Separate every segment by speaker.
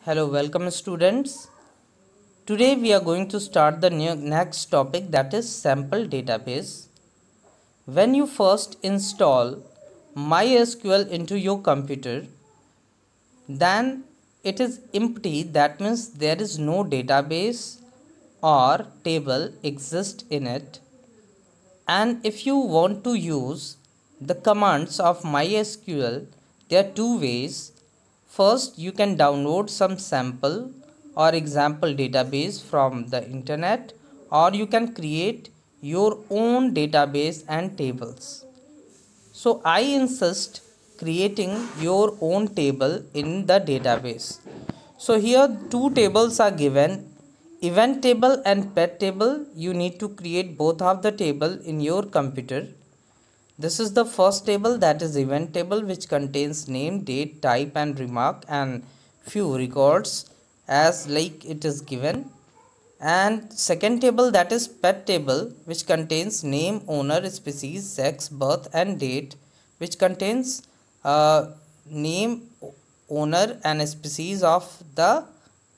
Speaker 1: Hello, welcome students. Today we are going to start the next topic, that is sample database. When you first install MySQL into your computer, then it is empty. That means there is no database or table exist in it. And if you want to use the commands of MySQL, there are two ways. First, you can download some sample or example database from the internet, or you can create your own database and tables. So I insist creating your own table in the database. So here two tables are given, event table and pet table. You need to create both of the table in your computer. This is the first table, that is event table, which contains name, date, type and remark and few records as like it is given. And second table, that is pet table, which contains name, owner, species, sex, birth and date, which contains name, owner and species of the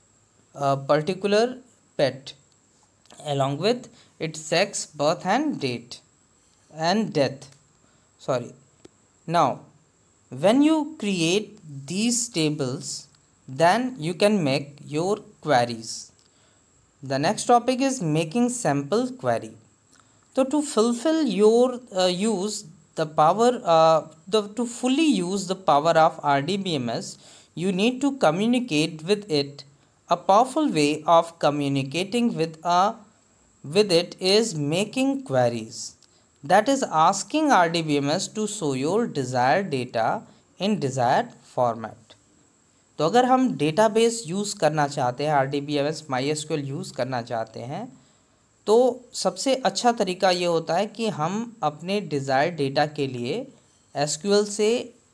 Speaker 1: particular pet along with its sex, birth and date and death. Sorry. Now when you create these tables, then you can make your queries. The next topic is making sample query. So to fulfill your use the power to fully use the power of RDBMS, you need to communicate with it. A powerful way of communicating with it is making queries. That is asking RDBMS to show your desired data in desired format. तो अगर हम database use करना चाहते हैं, RDBMS MySQL use करना चाहते हैं, तो सबसे अच्छा तरीका ये होता है कि हम अपने डिज़ायर्ड डेटा के लिए SQL से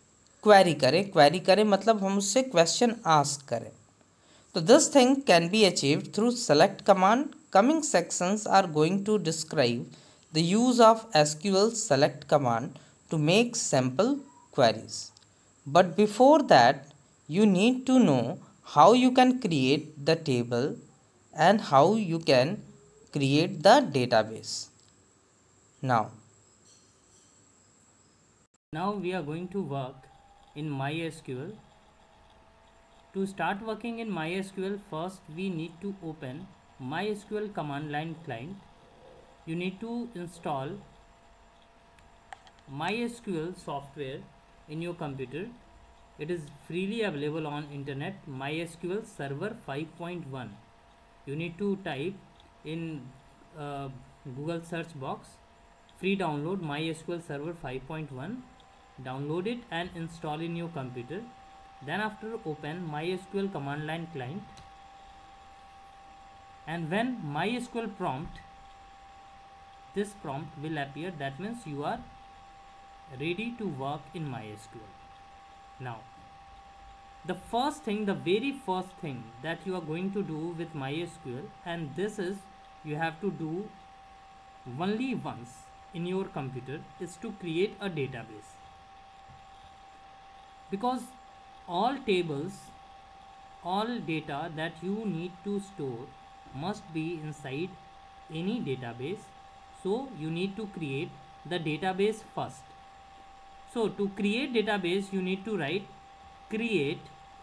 Speaker 1: क्वेरी करें मतलब हम उससे क्वेश्चन आस्क करें. तो this thing can be achieved through select command. Coming sections are going to describe the use of SQL select command to make sample queries. But before that, you need to know how you can create the table and how you can create the database. Now
Speaker 2: we are going to work in MySQL. To start working in MySQL, first we need to open MySQL command line client. You need to install MySQL software in your computer. It is freely available on internet. MySQL Server 5.1. You need to type in Google search box free download MySQL Server 5.1. Download it and install in your computer. Then after open MySQL command line client, and when MySQL prompt, this prompt will appear, that means you are ready to work in MySQL. Now the very first thing that you are going to do with MySQL, and this is you have to do only once in your computer, is to create a database. Because all tables, all data that you need to store must be inside any database. So you need to create the database first. So to create database, you need to write create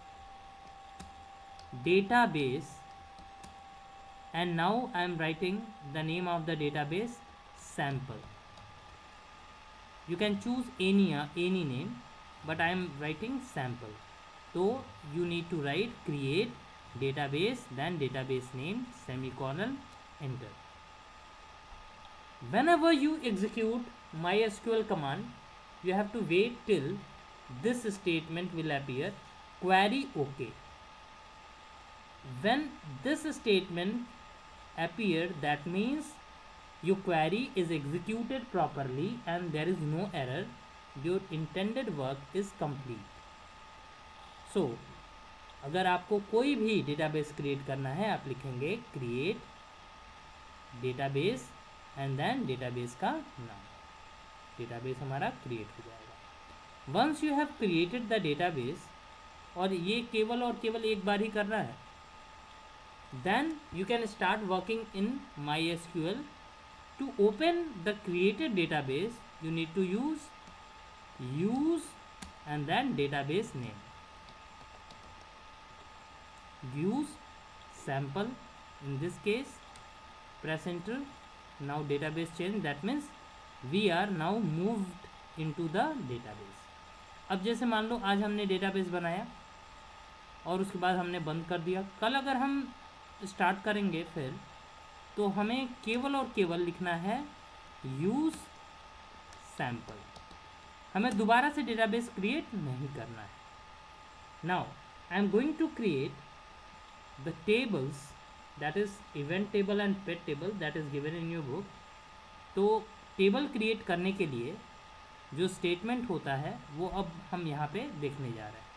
Speaker 2: database, and now I am writing the name of the database sample. You can choose any name, but I am writing sample. So you need to write create database, then database name, semicolon, enter. Whenever you execute MySQL command, you have to wait till this statement will appear, query OK. When this statement appears, that means your query is executed properly and there is no error. Your intended work is complete. So अगर आपको कोई भी database create करना है, आप लिखेंगे create database and then database का नाम. डेटाबेस हमारा क्रिएट हो जाएगा. Once you have created the database, और ये केवल और केवल एक बार ही करना है, then you can start working in MySQL. To open the created database, you need to use and then database name. Use sample in this case, press enter. Now database change, that means we are now moved into the database. अब जैसे मान लो आज हमने database बनाया और उसके बाद हमने बंद कर दिया, कल अगर हम स्टार्ट करेंगे फिर तो हमें केवल और केवल लिखना है यूज़ सैम्पल, हमें दोबारा से डेटाबेस क्रिएट नहीं करना है. Now I am going to create the tables, that is event table and pet table, that is given in your book. तो टेबल क्रिएट करने के लिए जो स्टेटमेंट होता है वो अब हम यहाँ पे देखने जा रहे हैं.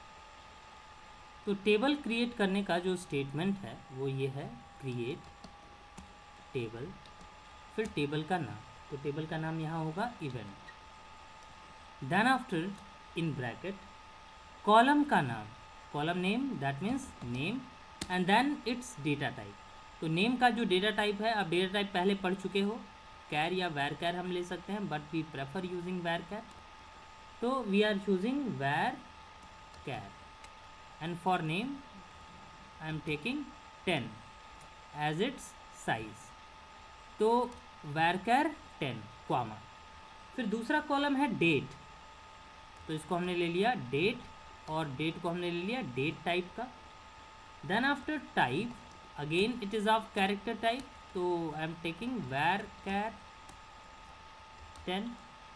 Speaker 2: तो टेबल क्रिएट करने का जो स्टेटमेंट है वो ये है, क्रिएट टेबल, फिर टेबल का नाम. तो टेबल का नाम यहाँ होगा event. Then after in bracket column का नाम, column name, that means name, and then it's data type. तो नेम का जो डेटा टाइप है, आप डेटा टाइप पहले पढ़ चुके हो, कैर या वैर कैर हम ले सकते हैं, बट वी प्रेफर यूजिंग वैर कैर. तो we are choosing varchar. And for name I am taking 10 as its size. तो वैरकर 10 कॉमा. फिर दूसरा कॉलम है डेट, तो इसको हमने ले लिया डेट, और डेट को हमने ले लिया डेट टाइप का. Then after type again it is of character type, तो I am taking varchar 10.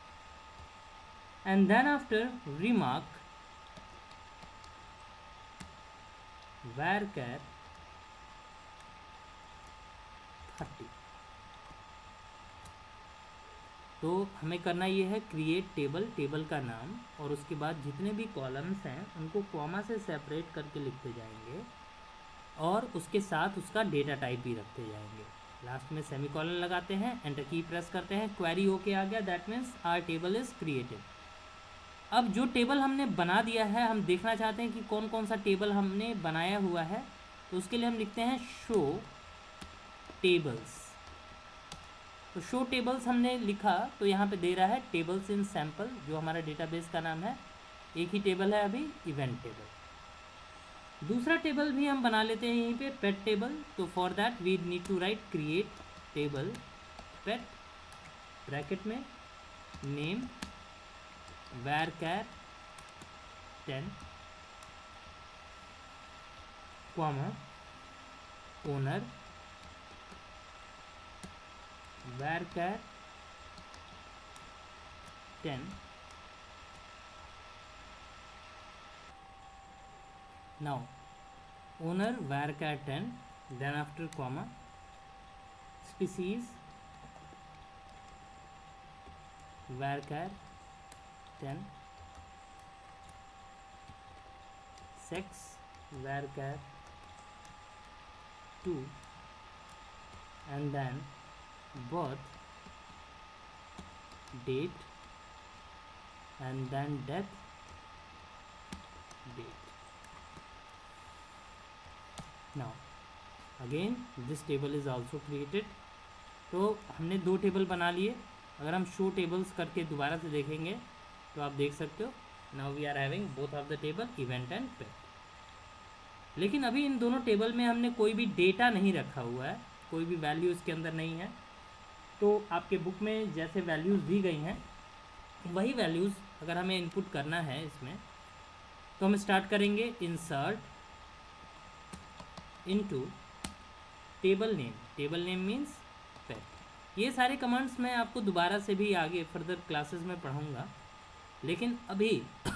Speaker 2: And then after remark varchar 30. तो हमें करना ये है क्रिएट टेबल, टेबल का नाम, और उसके बाद जितने भी कॉलम्स हैं उनको कॉमा से सेपरेट करके लिखते जाएंगे और उसके साथ उसका डेटा टाइप भी रखते जाएंगे. लास्ट में सेमीकोलन लगाते हैं, एंटर की प्रेस करते हैं, क्वेरी ओके आ गया, that means our table is created. अब जो टेबल हमने बना दिया है, हम देखना चाहते हैं कि कौन कौन सा टेबल हमने बनाया हुआ है. तो उसके लिए हम लिखते हैं शो टेबल्स. तो शो टेबल्स हमने लिखा तो यहाँ पे दे रहा है टेबल्स इन सैम्पल, जो हमारा डेटाबेस का नाम है. एक ही टेबल है अभी, इवेंट टेबल. दूसरा टेबल भी हम बना लेते हैं यहीं पे, पेट टेबल. तो for that we need to write create table pet, bracket में name varchar 10 comma owner varchar 10. Now owner varchar 10, then after comma species varchar 10, sex varchar 2, and then birth date and then death date. Now again this table is also created. तो हमने दो table बना लिए. अगर हम show tables करके दोबारा से देखेंगे तो आप देख सकते हो, now we are having both of the table event and pet. लेकिन अभी इन दोनों टेबल में हमने कोई भी डेटा नहीं रखा हुआ है, कोई भी वैल्यू इसके अंदर नहीं है. तो आपके बुक में जैसे वैल्यूज़ दी गई हैं वही वैल्यूज़ अगर हमें इनपुट करना है इसमें, तो हम स्टार्ट करेंगे insert into table name. Table name means pet. ये सारे कमांड्स मैं आपको दोबारा से भी आगे फर्दर क्लासेस में पढ़ाऊँगा, लेकिन अभी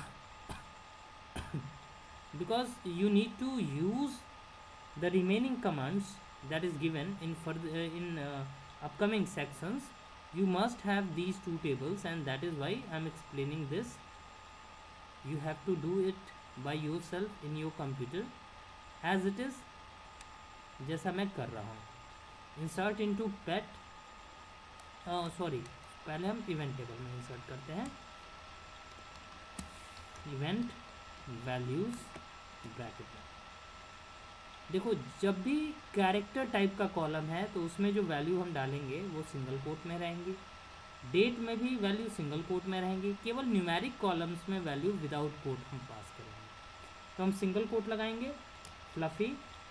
Speaker 2: because you need to use the remaining commands that is given in further in upcoming sections, you must have these two tables, and that is why I am explaining this. You have to do it by yourself in your computer as it is, जैसा मैं कर रहा हूँ. insert into pet, sorry पहले हम event table में insert करते हैं. इवेंट वैल्यूज़ ब्रैकेट में। देखो जब भी कैरेक्टर टाइप का कॉलम है तो उसमें जो वैल्यू हम डालेंगे वो सिंगल कोट में रहेंगी, डेट में भी वैल्यू सिंगल कोट में रहेंगी, केवल न्यूमेरिक कॉलम्स में वैल्यू विदाउट कोट हम पास करेंगे। तो हम सिंगल कोट लगाएंगे फ्लफी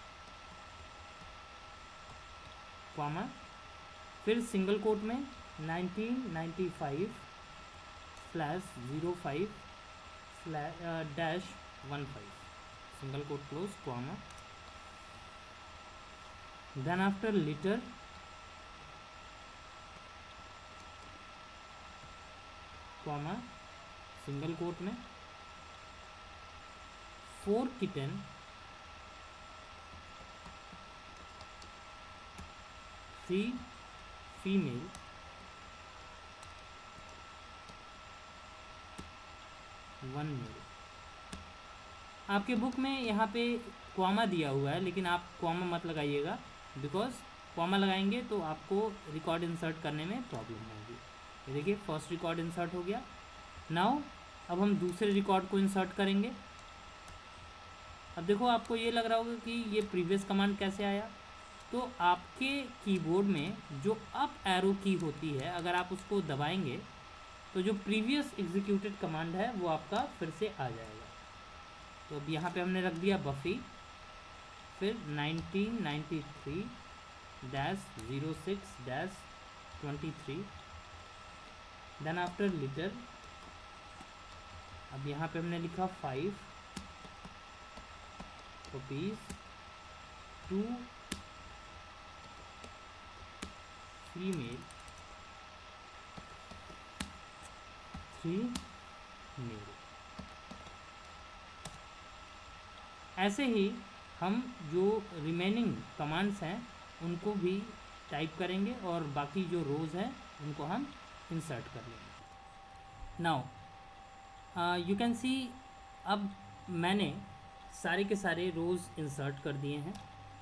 Speaker 2: कॉमा, फिर सिंगल कोट में 1995/05/15 single quote close comma, then after liter comma single quote में 4 kitten 3 फीमेल 1 मेल। आपके बुक में यहाँ पे कॉमा दिया हुआ है, लेकिन आप कॉमा मत लगाइएगा, बिकॉज कॉमा लगाएंगे तो आपको रिकॉर्ड इंसर्ट करने में प्रॉब्लम होगी। ये देखिए फर्स्ट रिकॉर्ड इंसर्ट हो गया। नाउ अब हम दूसरे रिकॉर्ड को इंसर्ट करेंगे। अब देखो आपको ये लग रहा होगा कि ये प्रीवियस कमांड कैसे आया। तो आपके कीबोर्ड में जो अप एरो की होती है, अगर आप उसको दबाएंगे तो जो प्रीवियस एग्जीक्यूटेड कमांड है वो आपका फिर से आ जाएगा। तो अब यहाँ पे हमने रख दिया बफी, फिर 1993-06-23, देन आफ्टर लिटर। अब यहाँ पे हमने लिखा 5 रुपीज़ 2 फीमेल 3 मेल। ऐसे ही हम जो रिमेनिंग कमांड्स हैं उनको भी टाइप करेंगे और बाकी जो रोज़ हैं उनको हम इंसर्ट कर लेंगे। नाउ यू कैन सी, अब मैंने सारे के सारे रोज़ इंसर्ट कर दिए हैं।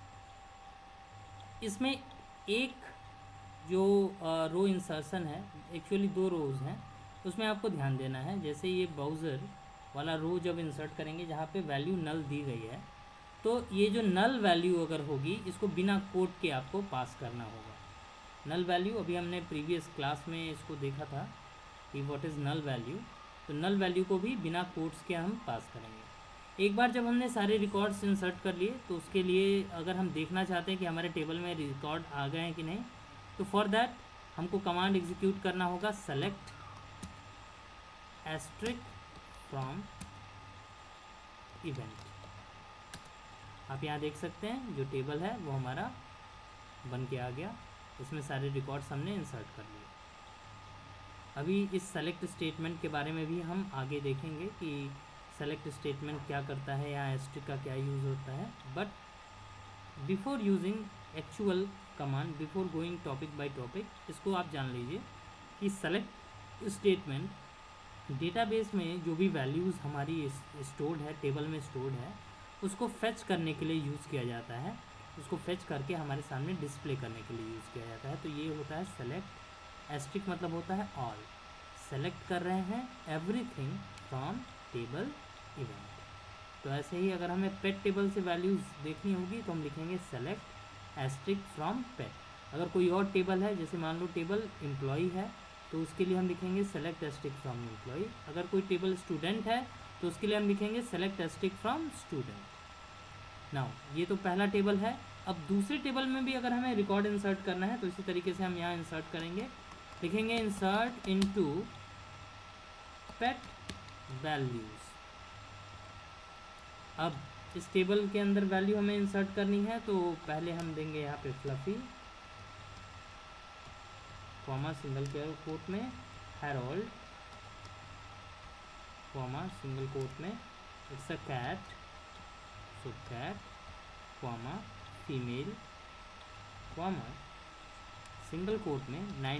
Speaker 2: इसमें एक जो रो इंसर्शन है, एक्चुअली 2 रोज़ हैं, उसमें आपको ध्यान देना है। जैसे ये ब्राउज़र वाला रो जब इंसर्ट करेंगे जहाँ पे वैल्यू नल दी गई है, तो ये जो नल वैल्यू अगर होगी इसको बिना कोट के आपको पास करना होगा। नल वैल्यू अभी हमने प्रीवियस क्लास में इसको देखा था कि व्हाट इज़ नल वैल्यू। तो नल वैल्यू को भी बिना कोट्स के हम पास करेंगे। एक बार जब हमने सारे रिकॉर्ड्स इंसर्ट कर लिए तो उसके लिए अगर हम देखना चाहते हैं कि हमारे टेबल में रिकॉर्ड आ गए हैं कि नहीं, तो फॉर दैट हमको कमांड एग्जीक्यूट करना होगा सेलेक्ट एस्ट्रिक फ्रॉम इवेंट। आप यहाँ देख सकते हैं जो टेबल है वो हमारा बन के आ गया, इसमें सारे रिकॉर्ड्स हमने इंसर्ट कर लिए। अभी इस सेलेक्ट स्टेटमेंट के बारे में भी हम आगे देखेंगे कि सेलेक्ट स्टेटमेंट क्या करता है या एस्ट्रिक का क्या यूज़ होता है। But before using actual command, before going topic by topic, इसको आप जान लीजिए कि सेलेक्ट स्टेटमेंट डेटाबेस में जो भी वैल्यूज़ हमारी स्टोर्ड है, टेबल में स्टोर्ड है, उसको फेच करने के लिए यूज़ किया जाता है। उसको फेच करके हमारे सामने डिस्प्ले करने के लिए यूज़ किया जाता है। तो ये होता है सेलेक्ट। एस्ट्रिक मतलब होता है ऑल, सेलेक्ट कर रहे हैं एवरीथिंग फ्रॉम टेबल इवेंट। तो ऐसे ही अगर हमें पेट टेबल से वैल्यूज़ देखनी होगी तो हम लिखेंगे सेलेक्ट एस्ट्रिक फ्रॉम पेट। अगर कोई और टेबल है, जैसे मान लो टेबल एम्प्लॉई है, तो उसके लिए हम लिखेंगे सेलेक्ट एस्ट्रिक फ्रॉम एम्प्लॉई। अगर कोई टेबल स्टूडेंट है तो उसके लिए हम लिखेंगे select asterisk from student. Now ये तो पहला टेबल है। अब दूसरे टेबल में भी अगर हमें रिकॉर्ड इंसर्ट करना है तो इसी तरीके से हम यहाँ इंसर्ट करेंगे, लिखेंगे इंसर्ट इनटू पेट वैल्यूज़। अब इस टेबल के अंदर वैल्यू हमें इंसर्ट करनी है, तो पहले हम देंगे यहाँ पे फ्लफी कॉमा सिंगल कोट में हैरोल्ड कॉमा सिंगल कोट में it's a cat, so cat comma female comma single quote में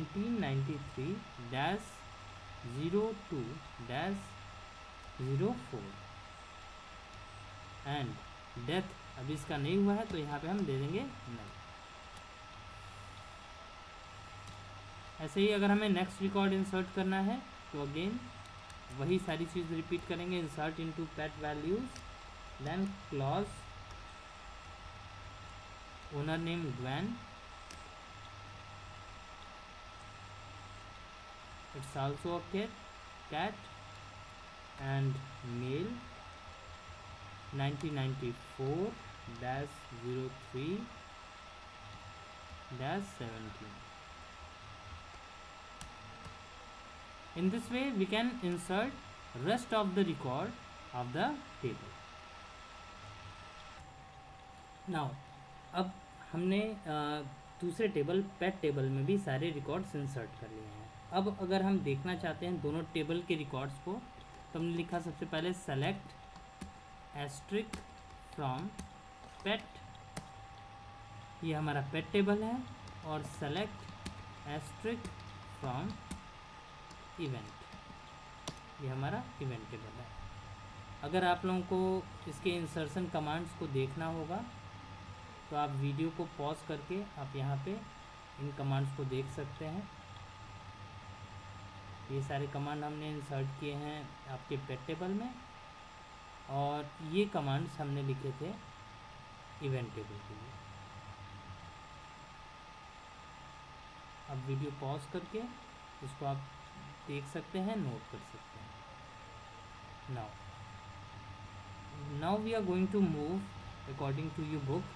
Speaker 2: 1993-02-04 एंड डेथ। अभी इसका नहीं हुआ है तो यहाँ पे हम दे देंगे नल। ऐसे ही अगर हमें नेक्स्ट रिकॉर्ड इंसर्ट करना है तो अगेन वही सारी चीज़ रिपीट करेंगे. Insert into pet values, then clause owner name Gwen, it's also a cat and male 1994-03-17. In this way we can insert rest of the record of the table. Now अब हमने दूसरे table पेट table में भी सारे records insert कर लिए हैं. अब अगर हम देखना चाहते हैं दोनों टेबल के रिकॉर्ड्स को, तो हमने लिखा सबसे पहले सेलेक्ट एस्ट्रिक फ्रॉम पेट, ये हमारा पेट टेबल है, और सेलेक्ट एस्ट्रिक फ्रॉम इवेंट, ये हमारा इवेंट टेबल है. अगर आप लोगों को इसके इंसर्शन कमांड्स को देखना होगा तो आप वीडियो को पॉज करके आप यहाँ पे इन कमांड्स को देख सकते हैं. ये सारे कमांड हमने इंसर्ट किए हैं आपके पेट टेबल में, और ये कमांड्स हमने लिखे थे इवेंट टेबल के लिए. अब वीडियो पॉज करके इसको आप देख सकते हैं, नोट कर सकते हैं. Now we are going to move according to your book.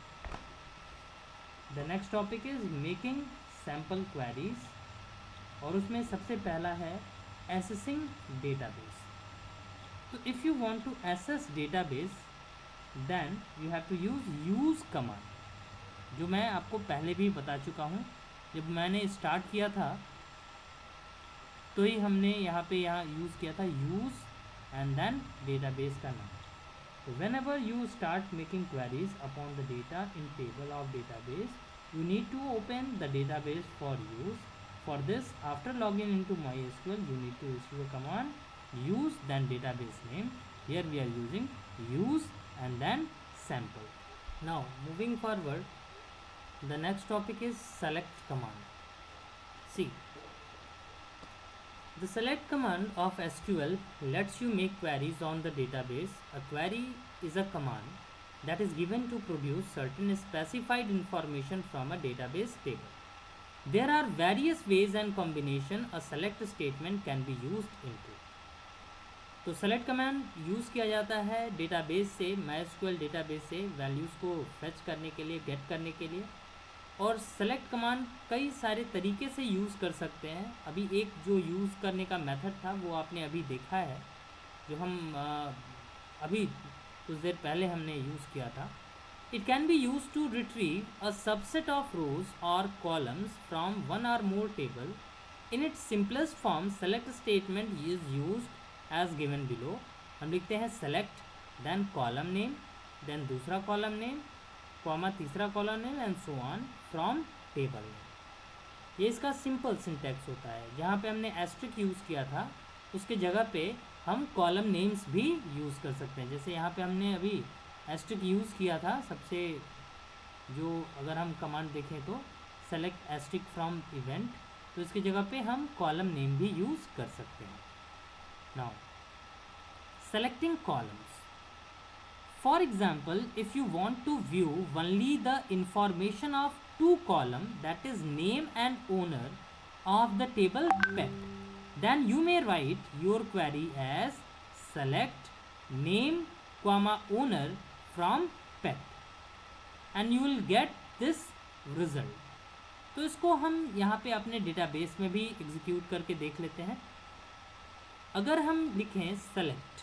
Speaker 2: The next topic is making sample queries, और उसमें सबसे पहला है एसेसिंग डेटाबेस. तो if you want to access database then you have to use command, जो मैं आपको पहले भी बता चुका हूँ. जब मैंने स्टार्ट किया था तो ही हमने यहाँ यूज़ किया था यूज़ एंड देन डेटाबेस का नाम. So whenever you start making queries upon the data in table of database, you need to open the database for use. For this, after logging into MySQL, you need to issue a command use then database name. Here we are using use and then sample. Now moving forward, the next topic is select command. See, the select command of SQL lets you make queries on the database. A query is a command that is given to produce certain specified information from a database table. There are various ways and combination a select statement can be used into. तो select command use किया जाता है database से, MySQL database से values को fetch करने के लिए, गेट करने के लिए. और सेलेक्ट कमांड कई सारे तरीके से यूज़ कर सकते हैं. अभी एक जो यूज़ करने का मेथड था वो आपने अभी देखा है, जो हम अभी कुछ देर पहले हमने यूज़ किया था. It can be use to retrieve a subset of rows or columns from one or more table. In its simplest form select statement is use as given below. हम लिखते हैं select then column name, then दूसरा column name, comma तीसरा column name and so on from table. ये इसका simple syntax होता है. जहाँ पे हमने एस्ट्रिक यूज़ किया था उसके जगह पे हम कॉलम नेम्स भी यूज़ कर सकते हैं. जैसे यहाँ पे हमने अभी एस्ट्रिक यूज़ किया था सबसे, जो अगर हम कमांड देखें तो सेलेक्ट एस्ट्रिक फ्रॉम इवेंट, तो इसकी जगह पे हम कॉलम नेम भी यूज़ कर सकते हैं. Now selecting columns. For example, if you want to view only the information of two columns, that is name and owner of the table pet, then you may write your query as select name comma owner from pet and you will get this result. तो इसको हम यहाँ पे अपने database में भी execute करके देख लेते हैं. अगर हम लिखें select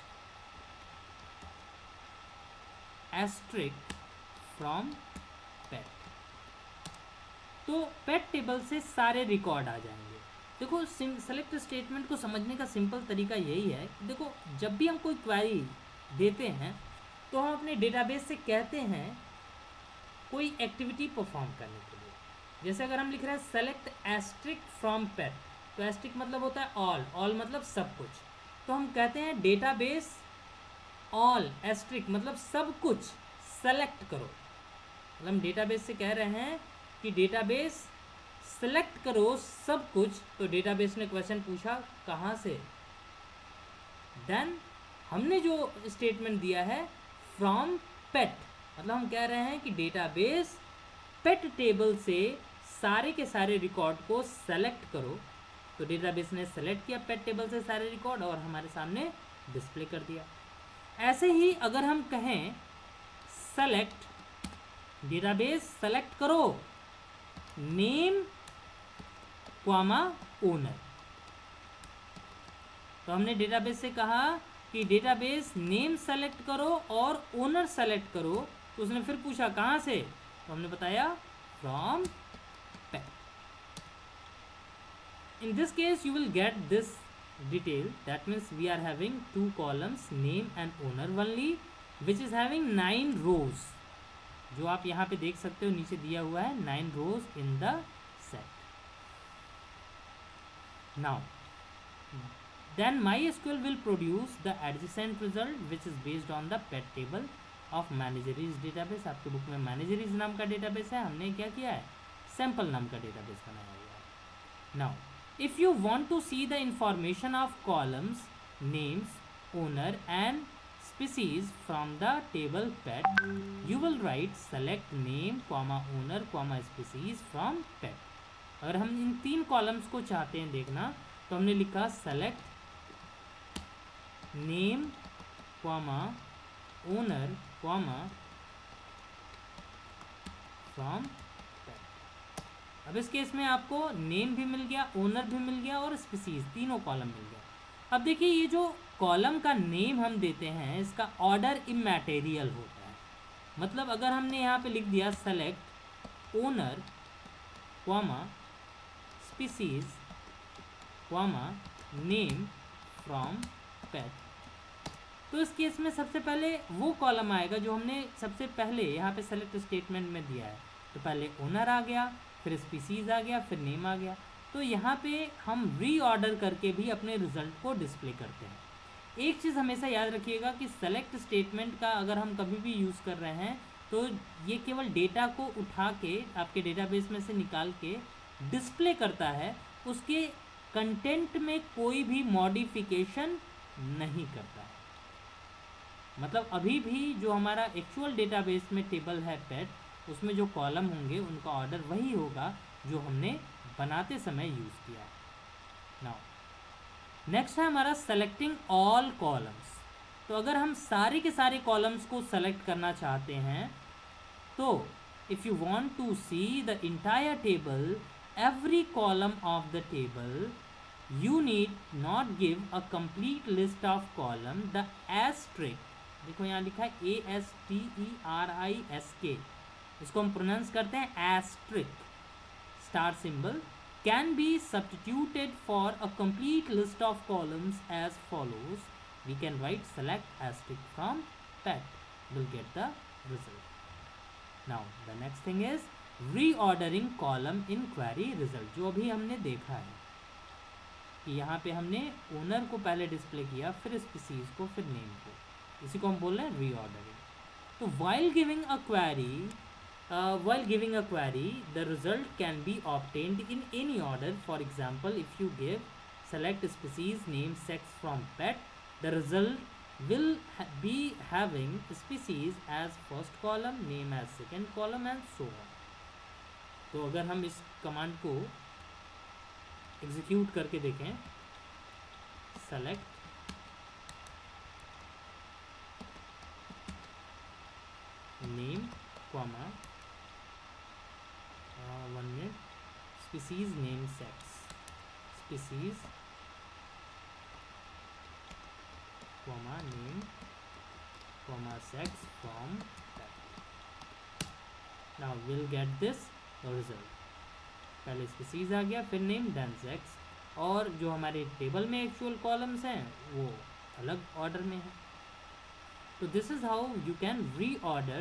Speaker 2: एस्ट्रिक फ्रॉम पेट, तो पेट टेबल से सारे रिकॉर्ड आ जाएंगे. देखो सेलेक्ट स्टेटमेंट को समझने का सिंपल तरीका यही है कि देखो जब भी हम कोई क्वेरी देते हैं तो हम अपने डेटाबेस से कहते हैं कोई एक्टिविटी परफॉर्म करने के लिए. जैसे अगर हम लिख रहे हैं सेलेक्ट एस्ट्रिक फ्रॉम पेट, तो एस्ट्रिक मतलब होता है ऑल मतलब सब कुछ. तो हम कहते हैं डेटाबेस ऑल एस्ट्रिक मतलब सब कुछ सेलेक्ट करो. मतलब हम डेटाबेस से कह रहे हैं कि डेटाबेस सेलेक्ट करो सब कुछ. तो डेटाबेस ने क्वेश्चन पूछा कहाँ से, देन हमने जो स्टेटमेंट दिया है फ्रॉम पेट, मतलब हम कह रहे हैं कि डेटाबेस पेट टेबल से सारे के सारे रिकॉर्ड को सेलेक्ट करो। तो डेटाबेस ने सेलेक्ट किया पेट टेबल से सारे रिकॉर्ड और हमारे सामने डिस्प्ले कर दिया। ऐसे ही अगर हम कहें सेलेक्ट, डेटाबेस सेलेक्ट करो नेम कॉमा ओनर, तो हमने डेटाबेस से कहा कि डेटाबेस नेम सेलेक्ट करो और ओनर सेलेक्ट करो, तो उसने फिर पूछा कहाँ से, तो हमने बताया from pet. In this case you will get this detail, that means we are having two columns name and owner only which is having 9 rows, जो आप यहाँ पे देख सकते हो नीचे दिया हुआ है 9 rows in the set. Now then MySQL will produce the adjacent result which is based on the pet table of manageries database. आपके बुक में manageries नाम का डेटाबेस है, हमने क्या किया है sample नाम का डेटाबेस बनाया हुआ है. Now if you want to see the information of columns, names, owner and species from the table pet, you will write select name, owner, species from pet. अगर हम इन 3 कॉलम्स को चाहते हैं देखना, तो हमने लिखा select name, owner, from. अब इस केस में आपको नेम भी मिल गया, ओनर भी मिल गया और स्पीसीज, तीनों कॉलम मिल गया। अब देखिए ये जो कॉलम का नेम हम देते हैं इसका ऑर्डर इमैटेरियल होता है, मतलब अगर हमने यहाँ पे लिख दिया select owner species name from pet, तो इस केस में सबसे पहले वो कॉलम आएगा जो हमने सबसे पहले यहाँ पे सेलेक्ट स्टेटमेंट में दिया है। तो पहले ओनर आ गया, फिर स्पीसीज आ गया, फिर नेम आ गया। तो यहाँ पे हम रीऑर्डर करके भी अपने रिजल्ट को डिस्प्ले करते हैं। एक चीज़ हमेशा याद रखिएगा कि सेलेक्ट स्टेटमेंट का अगर हम कभी भी यूज़ कर रहे हैं तो ये केवल डेटा को उठा के आपके डेटाबेस में से निकाल के डिस्प्ले करता है, उसके कंटेंट में कोई भी मॉडिफिकेशन नहीं करता है। मतलब अभी भी जो हमारा एक्चुअल डेटाबेस में टेबल है पेट, उसमें जो कॉलम होंगे उनका ऑर्डर वही होगा जो हमने बनाते समय यूज़ किया है। नाउ नेक्स्ट है हमारा सेलेक्टिंग ऑल कॉलम्स। तो अगर हम सारे के सारे कॉलम्स को सेलेक्ट करना चाहते हैं तो if you want to see the entire table, every column of the table, you need not give a complete list of column, the asterisk, देखो यहाँ लिखा है ASTERISK, इसको हम प्रोनाउंस करते हैं asterisk, star symbol, can be substituted for a complete list of columns as follows, we can write select asterisk from pet, will get the result. Now the next thing is reordering column in query result, जो अभी हमने देखा है कि यहाँ पे हमने owner को पहले डिस्प्ले किया, फिर स्पीसीज को, फिर नेम को, इसी को हम बोल रहे हैं रीऑर्डरिंग। तो while giving a query, the result can be obtained in any order. For example, if you give select species, name, sex from pet, the result will be having species as first column, name as second column and so on. तो अगर हम इस command को execute करके देखें, select name, one minute, species, name, sex, species, name, sex from that. Now we'll get this result, पहले species आ गया, फिर name, then sex, और जो हमारे टेबल में एक्चुअल कॉलम्स हैं वो अलग ऑर्डर में है। So this is how you can reorder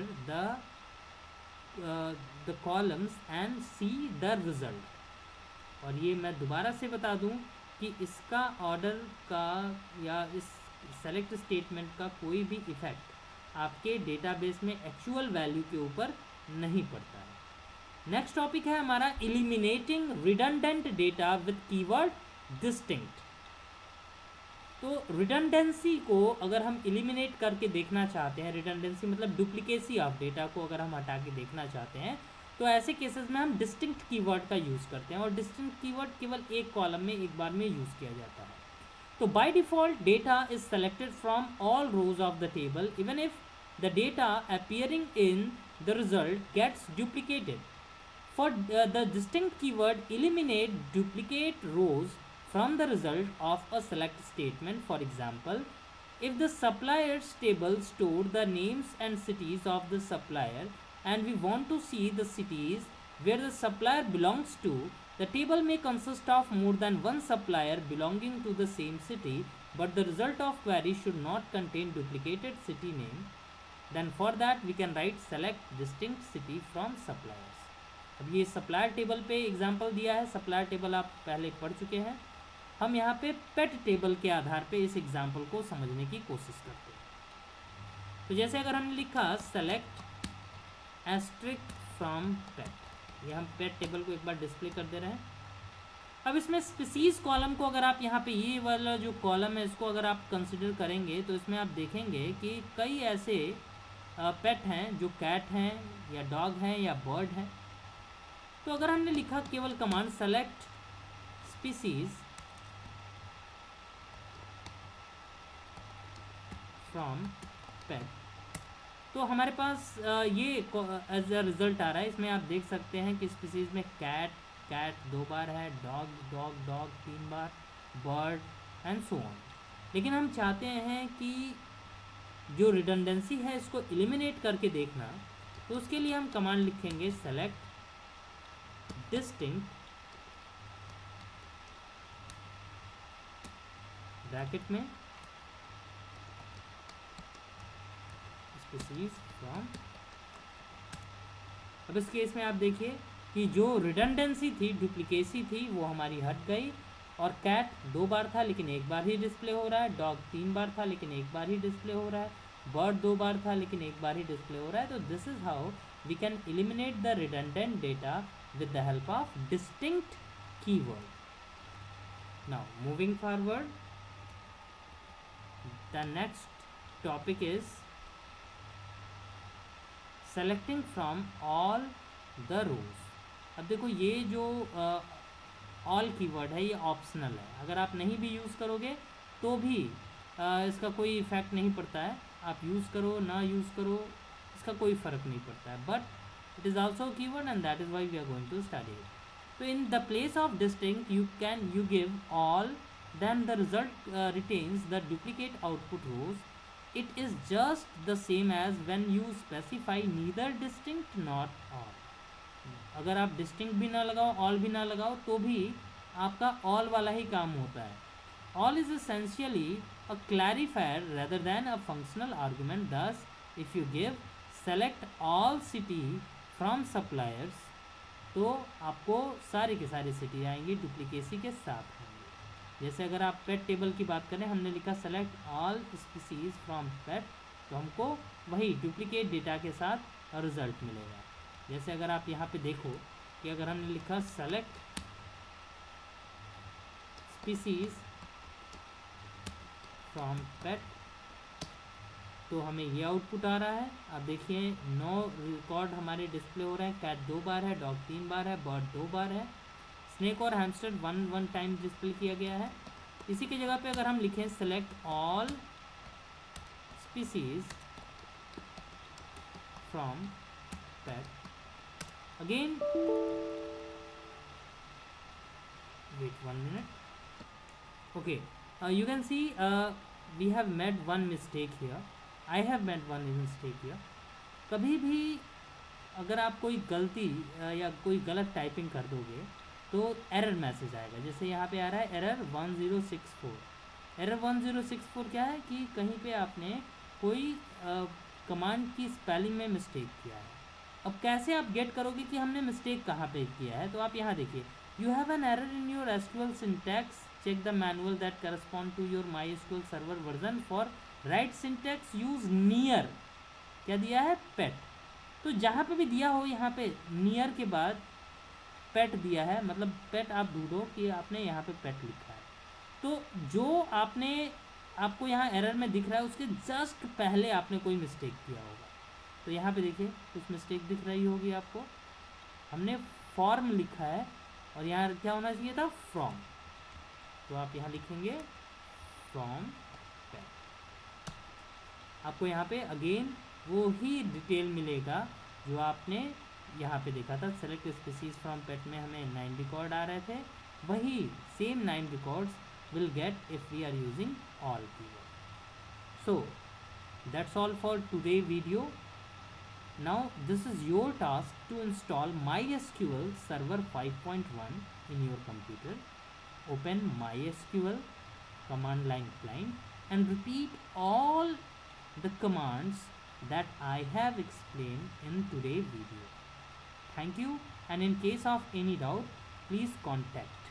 Speaker 2: the columns and see the result. और ये मैं दोबारा से बता दूं कि इसका ऑर्डर का या इस सेलेक्ट स्टेटमेंट का कोई भी इफ़ेक्ट आपके डेटाबेस में एक्चुअल वैल्यू के ऊपर नहीं पड़ता है। नेक्स्ट टॉपिक है हमारा eliminating redundant data with keyword distinct. तो रिडंडेंसी को अगर हम एलिमिनेट करके देखना चाहते हैं, रिडंडेंसी मतलब डुप्लीकेसी ऑफ डेटा को अगर हम हटा के देखना चाहते हैं, तो ऐसे केसेस में हम डिस्टिंक्ट कीवर्ड का यूज़ करते हैं, और डिस्टिंक्ट कीवर्ड केवल एक कॉलम में एक बार में यूज़ किया जाता है। तो by default data is selected from all rows of the table even if the data appearing in the result gets duplicated. For the distinct keyword, eliminate duplicate rows from the result of a select statement. For example, if the suppliers table stored the names and cities of the supplier and we want to see the cities where the supplier belongs to, the table may consist of more than one supplier belonging to the same city, but the result of query should not contain duplicated city name. Then for that we can write select distinct city from suppliers. अब ये supplier table पे example दिया है, supplier table आप पहले पढ़ चुके हैं। हम यहाँ पे पेट टेबल के आधार पे इस एग्जांपल को समझने की कोशिश करते हैं। तो जैसे अगर हमने लिखा सेलेक्ट एस्ट्रिक फ्रॉम पेट, ये हम पेट टेबल को एक बार डिस्प्ले कर दे रहे हैं। अब इसमें स्पीसीज कॉलम को अगर आप यहाँ पे ये वाला जो कॉलम है इसको अगर आप कंसिडर करेंगे तो इसमें आप देखेंगे कि कई ऐसे पेट हैं जो कैट हैं या डॉग हैं या बर्ड हैं। तो अगर हमने लिखा केवल command select species from pet, तो हमारे पास ये एज अ रिजल्ट आ रहा है। इसमें आप देख सकते हैं कि स्पीसीज में कैट 2 बार है, डॉग 3 बार, बर्ड एंड सो ऑन। लेकिन हम चाहते हैं कि जो रिडंडेंसी है इसको एलिमिनेट करके देखना, तो उसके लिए हम कमांड लिखेंगे सेलेक्ट डिस्टिंक्ट ब्रैकेट में स्पीसीज फ्रॉम। अब इस केस में आप देखिए कि जो रिडंडेंसी थी, डुप्लीकेसी थी, वो हमारी हट गई, और कैट 2 बार था लेकिन एक बार ही डिस्प्ले हो रहा है, डॉग 3 बार था लेकिन एक बार ही डिस्प्ले हो रहा है, बर्ड 2 बार था लेकिन एक बार ही डिस्प्ले हो रहा है। तो this is how we can eliminate the redundant data with the help of distinct keyword. Now moving forward, the next topic is selecting from all the rows. अब देखो ये जो all कीवर्ड है ये ऑप्शनल है, अगर आप नहीं भी यूज़ करोगे तो भी इसका कोई इफेक्ट नहीं पड़ता है, आप यूज़ करो ना यूज़ करो इसका कोई फ़र्क नहीं पड़ता है, but it is also a keyword and that is why we are going to study it. So in the place of distinct you give all, then the result retains the duplicate output rows. It is just the same as when you specify neither distinct nor all. अगर आप distinct भी ना लगाओ all भी ना लगाओ तो भी आपका all वाला ही काम होता है। All is essentially a clarifier rather than a functional argument. Thus if you give select all city from suppliers तो आपको सारी के सारी सिटी आएंगी डुप्लीकेसी के साथ होंगे। जैसे अगर आप पेट टेबल की बात करें, हमने लिखा select all species from pet, तो हमको वही डुप्लीकेट डेटा के साथ रिजल्ट मिलेगा। जैसे अगर आप यहाँ पे देखो कि अगर हमने लिखा सेलेक्ट स्पीसीज फ्रॉम पेट तो हमें ये आउटपुट आ रहा है। अब देखिए 9 रिकॉर्ड हमारे डिस्प्ले हो रहे हैं, कैट 2 बार है, डॉग 3 बार है, बर्ड 2 बार है, स्नेक और हैमस्टर 1 टाइम डिस्प्ले किया गया है। इसी की जगह पे अगर हम लिखें select all species from pet, again wait 1 minute, okay you can see we have made one mistake here. I have made one mistake here. कभी भी अगर आप कोई गलती या कोई गलत टाइपिंग कर दोगे तो एरर मैसेज आएगा। जैसे यहाँ पे आ रहा है एरर 1064। एरर 1064 क्या है कि कहीं पे आपने कोई कमांड की स्पेलिंग में मिस्टेक किया है। अब कैसे आप गेट करोगे कि हमने मिस्टेक कहाँ पे किया है, तो आप यहाँ देखिए you have an error in your SQL syntax, check the manual that correspond to your MySQL server version for right syntax use near, क्या दिया है pet। तो जहाँ पे भी दिया हो यहाँ पे near के बाद pet दिया है, मतलब pet आप ढूंढो कि आपने यहाँ पे pet लिखा है। तो जो आपने आपको यहाँ एरर में दिख रहा है, उसके जस्ट पहले आपने कोई मिस्टेक किया होगा। तो यहाँ पे देखिए कुछ मिस्टेक दिख रही होगी आपको। हमने फॉर्म लिखा है और यहाँ क्या होना चाहिए था, फ्रॉम। तो आप यहाँ लिखेंगे फ्रॉम पेट। आपको यहाँ पे अगेन वो ही डिटेल मिलेगा जो आपने यहाँ पे देखा था। सेलेक्ट स्पीसीज फ्रॉम पेट में हमें 9 रिकॉर्ड आ रहे थे, वही same 9 records will get if we are using all keyword. So that's all for today video. Now this is your task to install MySQL Server 5.1 in your computer. Open MySQL command line client and repeat all the commands that I have explained in today's video. Thank you, and in case of any doubt, please contact